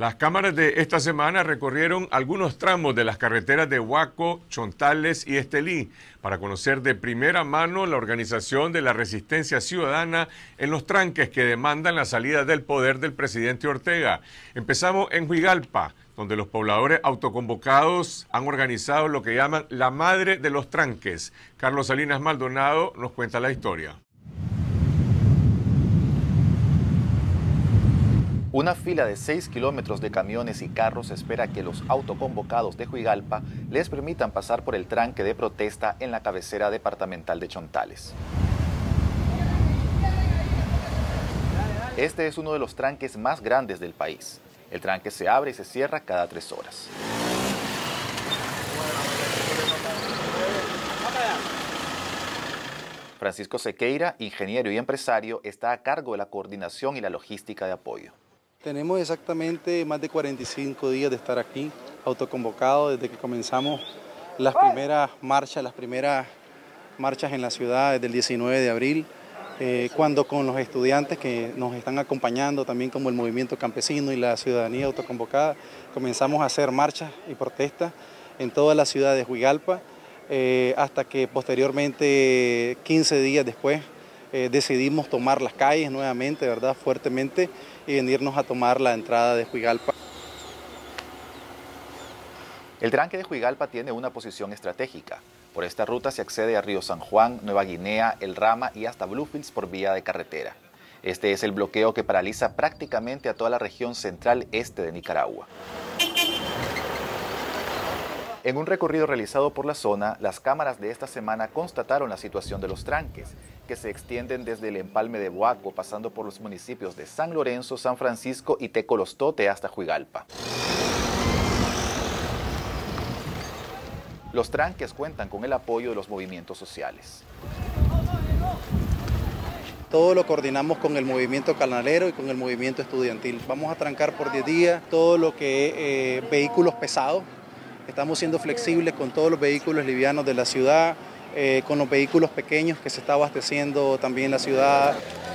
Las cámaras de esta semana recorrieron algunos tramos de las carreteras de Huaco, Chontales y Estelí para conocer de primera mano la organización de la resistencia ciudadana en los tranques que demandan la salida del poder del presidente Ortega. Empezamos en Huigalpa, donde los pobladores autoconvocados han organizado lo que llaman la madre de los tranques. Carlos Salinas Maldonado nos cuenta la historia. Una fila de 6 kilómetros de camiones y carros espera que los autoconvocados de Huigalpa les permitan pasar por el tranque de protesta en la cabecera departamental de Chontales. Este es uno de los tranques más grandes del país. El tranque se abre y se cierra cada 3 horas. Francisco Sequeira, ingeniero y empresario, está a cargo de la coordinación y la logística de apoyo. Tenemos exactamente más de 45 días de estar aquí, autoconvocados, desde que comenzamos las primeras marchas en la ciudad, desde el 19 de abril, cuando con los estudiantes que nos están acompañando, también como el movimiento campesino y la ciudadanía autoconvocada, comenzamos a hacer marchas y protestas en toda la ciudad de Huigalpa, hasta que posteriormente, 15 días después, decidimos tomar las calles nuevamente, ¿verdad?, fuertemente, y venirnos a tomar la entrada de Huigalpa. El tranque de Huigalpa tiene una posición estratégica. Por esta ruta se accede a Río San Juan, Nueva Guinea, El Rama y hasta Bluefields por vía de carretera. Este es el bloqueo que paraliza prácticamente a toda la región central este de Nicaragua. En un recorrido realizado por la zona, las cámaras de esta semana constataron la situación de los tranques, que se extienden desde el empalme de Huaco, pasando por los municipios de San Lorenzo, San Francisco y Tecolostote hasta Huigalpa. Los tranques cuentan con el apoyo de los movimientos sociales. Todo lo coordinamos con el movimiento canalero y con el movimiento estudiantil. Vamos a trancar por 10 días todo lo que es vehículos pesados. Estamos siendo flexibles con todos los vehículos livianos de la ciudad, con los vehículos pequeños que se está abasteciendo también la ciudad.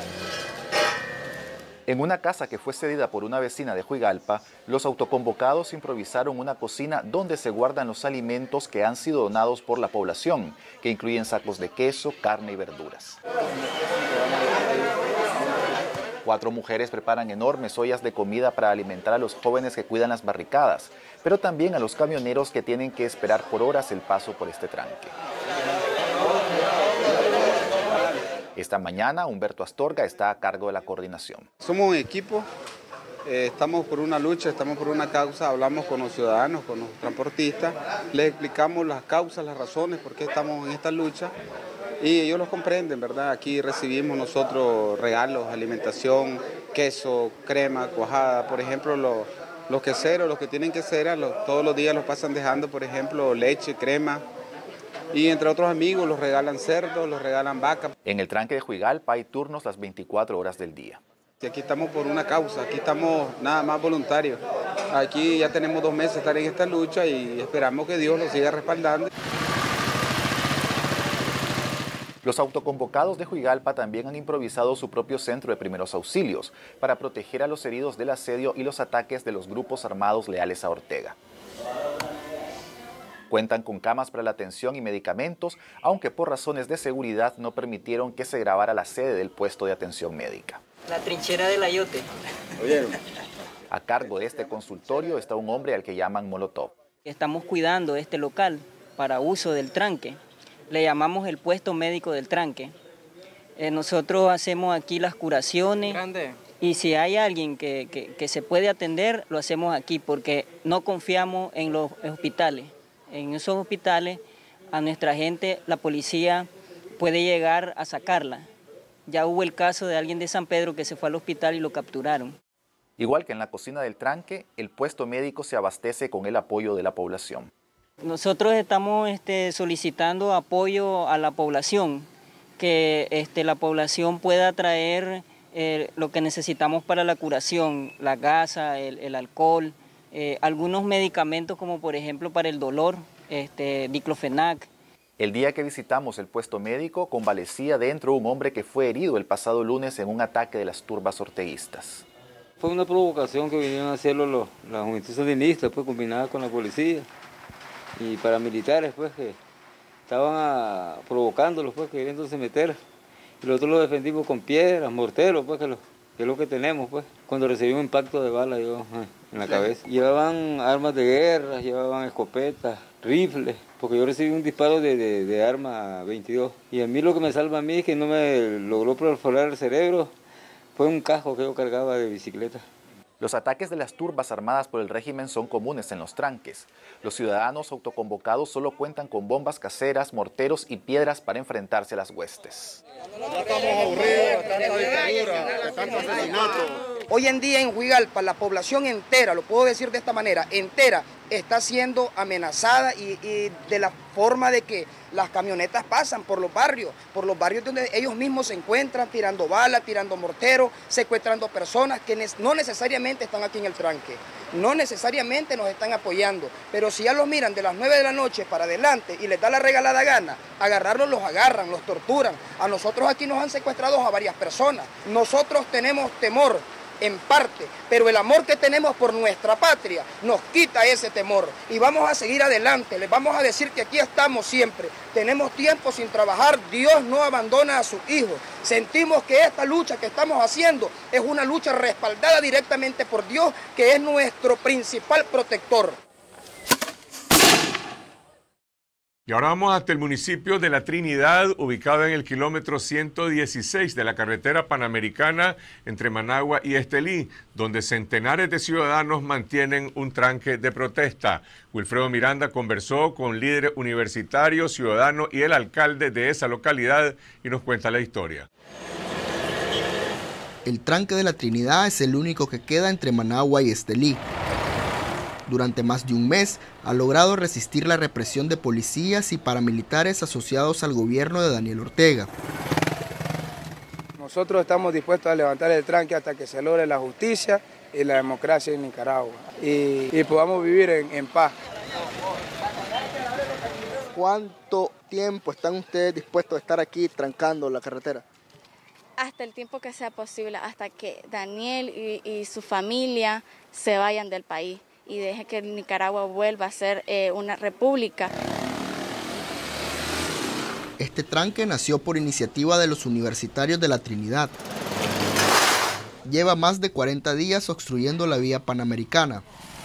En una casa que fue cedida por una vecina de Huigalpa, los autoconvocados improvisaron una cocina donde se guardan los alimentos que han sido donados por la población, que incluyen sacos de queso, carne y verduras. 4 mujeres preparan enormes ollas de comida para alimentar a los jóvenes que cuidan las barricadas, pero también a los camioneros que tienen que esperar por horas el paso por este tranque. Esta mañana, Humberto Astorga está a cargo de la coordinación. Somos un equipo, estamos por una lucha, estamos por una causa, hablamos con los ciudadanos, con los transportistas, les explicamos las causas, las razones por qué estamos en esta lucha. Y ellos los comprenden, ¿verdad? Aquí recibimos nosotros regalos, alimentación, queso, crema, cuajada. Por ejemplo, los queseros, los que tienen quesera, todos los días los pasan dejando, por ejemplo, leche, crema. Y entre otros amigos los regalan cerdos, los regalan vacas. En el tranque de Huigalpa hay turnos las 24 horas del día. Y aquí estamos por una causa, aquí estamos nada más voluntarios. Aquí ya tenemos 2 meses de estar en esta lucha y esperamos que Dios nos siga respaldando. Los autoconvocados de Huigalpa también han improvisado su propio centro de primeros auxilios para proteger a los heridos del asedio y los ataques de los grupos armados leales a Ortega. Cuentan con camas para la atención y medicamentos, aunque por razones de seguridad no permitieron que se grabara la sede del puesto de atención médica. La trinchera del Ayote. ¿Oyeron? A cargo de este consultorio está un hombre al que llaman Molotov. Estamos cuidando este local para uso del tranque. Le llamamos el puesto médico del tranque. Nosotros hacemos aquí las curaciones. Grande. Y si hay alguien que se puede atender, lo hacemos aquí porque no confiamos en los hospitales. En esos hospitales a nuestra gente, la policía puede llegar a sacarla. Ya hubo el caso de alguien de San Pedro que se fue al hospital y lo capturaron. Igual que en la cocina del tranque, el puesto médico se abastece con el apoyo de la población. Nosotros estamos solicitando apoyo a la población, que la población pueda traer lo que necesitamos para la curación, la gasa, el alcohol, algunos medicamentos como por ejemplo para el dolor, diclofenac. El día que visitamos el puesto médico, convalecía dentro un hombre que fue herido el pasado lunes en un ataque de las turbas orteguistas. Fue una provocación que vinieron a hacerlo las juventudes sandinistas, pues combinadas con la policía y paramilitares, pues que estaban provocándolos, pues queriéndose meter. Y nosotros los defendimos con piedras, morteros, pues que es lo que tenemos, pues. Cuando recibí un impacto de bala yo en la cabeza. Llevaban armas de guerra, llevaban escopetas, rifles, porque yo recibí un disparo de arma 22. Y a mí lo que me salva a mí es que no me logró perforar el cerebro, fue un casco que yo cargaba de bicicleta. Los ataques de las turbas armadas por el régimen son comunes en los tranques. Los ciudadanos autoconvocados solo cuentan con bombas caseras, morteros y piedras para enfrentarse a las huestes. Ya estamos aburridos de tanta dictadura, de tanto asesinato. Hoy en día en Huigalpa la población entera, lo puedo decir de esta manera, entera, está siendo amenazada y de la forma de que las camionetas pasan por los barrios donde ellos mismos se encuentran tirando balas, tirando morteros, secuestrando personas que no necesariamente están aquí en el tranque, no necesariamente nos están apoyando, pero si ya los miran de las 9 de la noche para adelante y les da la regalada gana, agarrarlos los agarran, los torturan. A nosotros aquí nos han secuestrado a varias personas, nosotros tenemos temor en parte, pero el amor que tenemos por nuestra patria nos quita ese temor y vamos a seguir adelante, les vamos a decir que aquí estamos siempre, tenemos tiempo sin trabajar, Dios no abandona a sus hijos, sentimos que esta lucha que estamos haciendo es una lucha respaldada directamente por Dios, que es nuestro principal protector. Y ahora vamos hasta el municipio de La Trinidad, ubicado en el kilómetro 116 de la carretera panamericana entre Managua y Estelí, donde centenares de ciudadanos mantienen un tranque de protesta. Wilfredo Miranda conversó con líderes universitarios, ciudadanos y el alcalde de esa localidad y nos cuenta la historia. El tranque de La Trinidad es el único que queda entre Managua y Estelí. Durante más de un mes ha logrado resistir la represión de policías y paramilitares asociados al gobierno de Daniel Ortega. Nosotros estamos dispuestos a levantar el tranque hasta que se logre la justicia y la democracia en Nicaragua y podamos vivir en paz. ¿Cuánto tiempo están ustedes dispuestos a estar aquí trancando la carretera? Hasta el tiempo que sea posible, hasta que Daniel y su familia se vayan del país y deje que Nicaragua vuelva a ser una república. Este tranque nació por iniciativa de los universitarios de La Trinidad. Lleva más de 40 días obstruyendo la vía panamericana.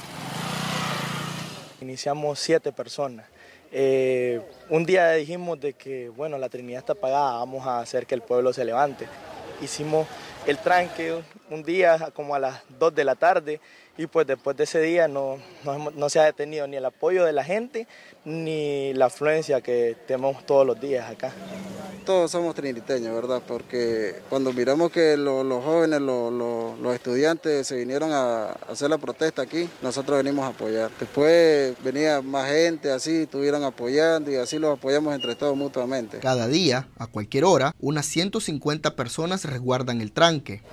Iniciamos 7 personas. Un día dijimos de que, bueno, La Trinidad está apagada, vamos a hacer que el pueblo se levante. Hicimos el tranque un día como a las 2 de la tarde y pues después de ese día no se ha detenido ni el apoyo de la gente ni la afluencia que tenemos todos los días acá. Todos somos triniteños, ¿verdad? Porque cuando miramos que los jóvenes, los estudiantes se vinieron a hacer la protesta aquí, nosotros venimos a apoyar. Después venía más gente, así estuvieron apoyando y así los apoyamos entre todos mutuamente. Cada día, a cualquier hora, unas 150 personas resguardan el tranque.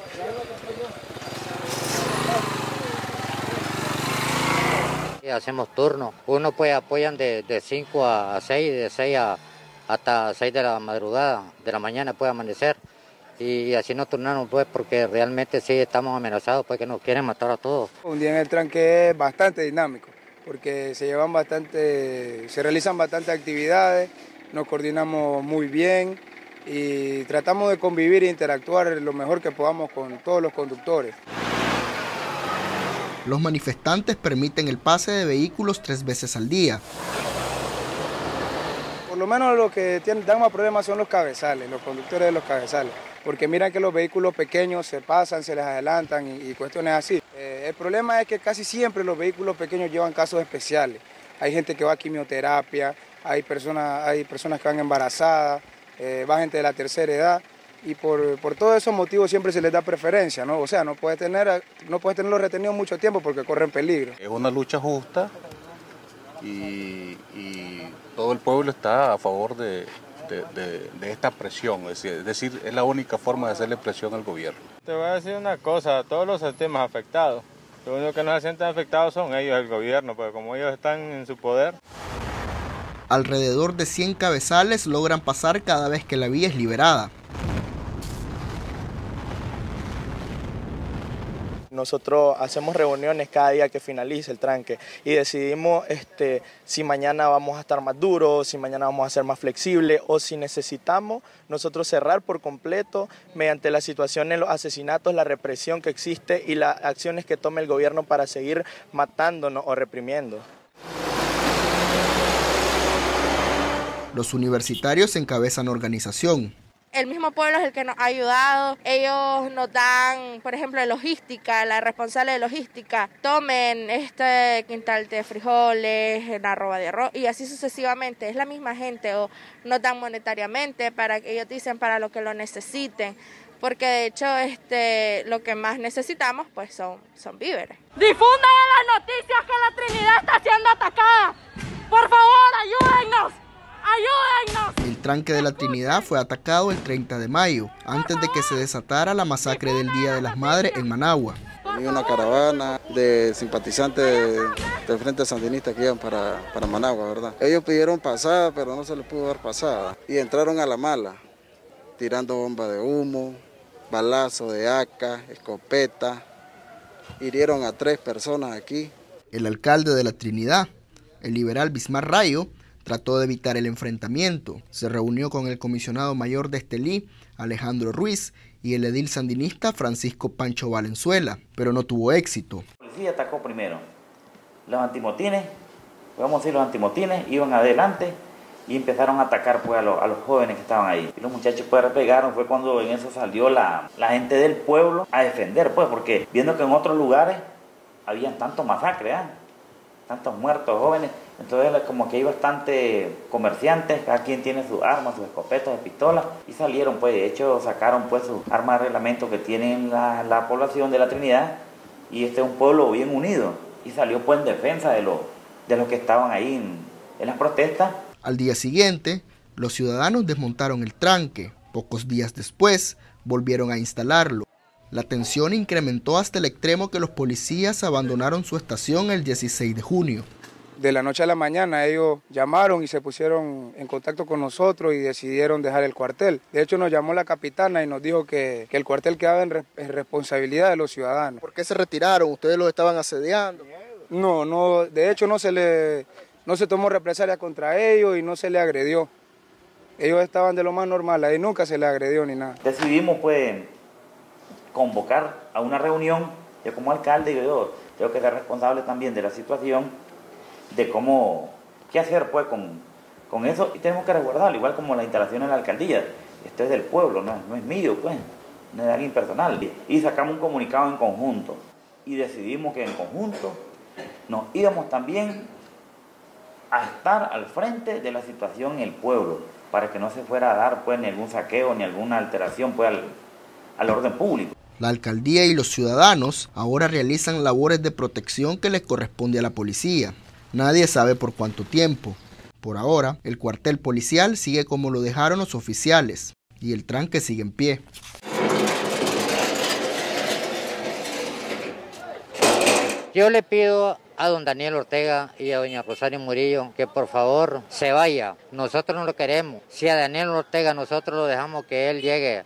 Hacemos turnos, uno pues apoyan de 5 a 6, de 6 hasta 6 de la madrugada, de la mañana puede amanecer y así nos turnamos pues porque realmente sí estamos amenazados pues que nos quieren matar a todos. Un día en el tranque es bastante dinámico porque se realizan bastantes actividades, nos coordinamos muy bien y tratamos de convivir e interactuar lo mejor que podamos con todos los conductores. Los manifestantes permiten el pase de vehículos 3 veces al día. Por lo menos lo que dan más problemas son los cabezales, los conductores de los cabezales, porque miran que los vehículos pequeños se pasan, se les adelantan y cuestiones así. El problema es que casi siempre los vehículos pequeños llevan casos especiales. Hay gente que va a quimioterapia, hay personas que van embarazadas, va gente de la tercera edad. Y por todos esos motivos siempre se les da preferencia, ¿no? O sea, no puedes tenerlos retenidos mucho tiempo porque corren peligro. Es una lucha justa y todo el pueblo está a favor de esta presión, es decir, es la única forma de hacerle presión al gobierno. Te voy a decir una cosa, todos los sistemas afectados, los únicos que no se sienten afectados son ellos, el gobierno, porque como ellos están en su poder. Alrededor de 100 cabezales logran pasar cada vez que la vía es liberada. Nosotros hacemos reuniones cada día que finalice el tranque y decidimos si mañana vamos a estar más duros, si mañana vamos a ser más flexibles o si necesitamos nosotros cerrar por completo mediante la situación en los asesinatos, la represión que existe y las acciones que tome el gobierno para seguir matándonos o reprimiendo. Los universitarios encabezan organización. El mismo pueblo es el que nos ha ayudado. Ellos nos dan, por ejemplo, de logística, la responsable de logística. Tomen este quintal de frijoles, una arroba de arroz y así sucesivamente. Es la misma gente o nos dan monetariamente para que ellos dicen para lo que lo necesiten. Porque de hecho lo que más necesitamos pues son víveres. Difundan en las noticias que la Trinidad está siendo atacada. Por favor, ayúdennos. ¡Ayúdennos! El tranque de la Trinidad fue atacado el 30 de mayo, antes de que se desatara la masacre del Día de las Madres en Managua. Venía una caravana de simpatizantes del Frente Sandinista que iban para Managua, ¿verdad? Ellos pidieron pasada, pero no se les pudo dar pasada. Y entraron a la mala, tirando bombas de humo, balazo de AK, escopeta. Hirieron a 3 personas aquí. El alcalde de la Trinidad, el liberal Bismarck Rayo, trató de evitar el enfrentamiento. Se reunió con el comisionado mayor de Estelí, Alejandro Ruiz, y el edil sandinista Francisco Pancho Valenzuela, pero no tuvo éxito. La policía atacó primero. Los antimotines, vamos a decir los antimotines, iban adelante y empezaron a atacar pues, a los jóvenes que estaban ahí. Y los muchachos pues repegaron, fue cuando en eso salió la gente del pueblo a defender, pues, porque viendo que en otros lugares habían tantos masacres, tantos muertos jóvenes, entonces como que hay bastante comerciantes, cada quien tiene sus armas, sus escopetas, sus pistolas, y salieron pues, de hecho sacaron pues sus armas de reglamento que tienen la población de la Trinidad, y este es un pueblo bien unido, y salió pues en defensa de los que estaban ahí en las protestas. Al día siguiente, los ciudadanos desmontaron el tranque. Pocos días después, volvieron a instalarlo. La tensión incrementó hasta el extremo que los policías abandonaron su estación el 16 de junio. De la noche a la mañana ellos llamaron y se pusieron en contacto con nosotros y decidieron dejar el cuartel. De hecho nos llamó la capitana y nos dijo que el cuartel quedaba en responsabilidad de los ciudadanos. ¿Por qué se retiraron? ¿Ustedes los estaban asediando? No, de hecho no se tomó represalia contra ellos y no se les agredió. Ellos estaban de lo más normal, ahí nunca se les agredió ni nada. Decidimos pues convocar a una reunión, yo como alcalde, yo tengo que ser responsable también de la situación, de qué hacer pues con eso, y tenemos que resguardarlo, igual como la instalación en la alcaldía. Esto es del pueblo, no es mío, pues, no es de alguien personal. Y sacamos un comunicado en conjunto, y decidimos que en conjunto nos íbamos también a estar al frente de la situación en el pueblo, para que no se fuera a dar pues ni algún saqueo, ni alguna alteración pues al orden público. La alcaldía y los ciudadanos ahora realizan labores de protección que les corresponde a la policía. Nadie sabe por cuánto tiempo. Por ahora, el cuartel policial sigue como lo dejaron los oficiales y el tranque sigue en pie. Yo le pido a don Daniel Ortega y a doña Rosario Murillo que por favor se vaya. Nosotros no lo queremos. Si a Daniel Ortega nosotros lo dejamos que él llegue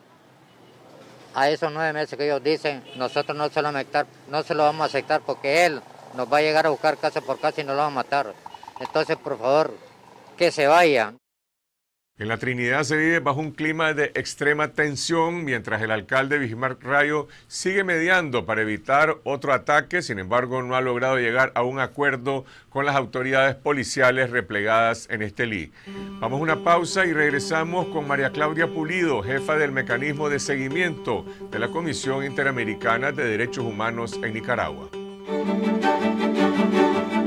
a esos 9 meses que ellos dicen, nosotros no se lo vamos a aceptar porque él nos va a llegar a buscar casa por casa y nos lo va a matar. Entonces, por favor, que se vaya. En la Trinidad se vive bajo un clima de extrema tensión, mientras el alcalde Bismarck Rayo sigue mediando para evitar otro ataque. Sin embargo, no ha logrado llegar a un acuerdo con las autoridades policiales replegadas en Estelí. Vamos a una pausa y regresamos con María Claudia Pulido, jefa del mecanismo de seguimiento de la Comisión Interamericana de Derechos Humanos en Nicaragua.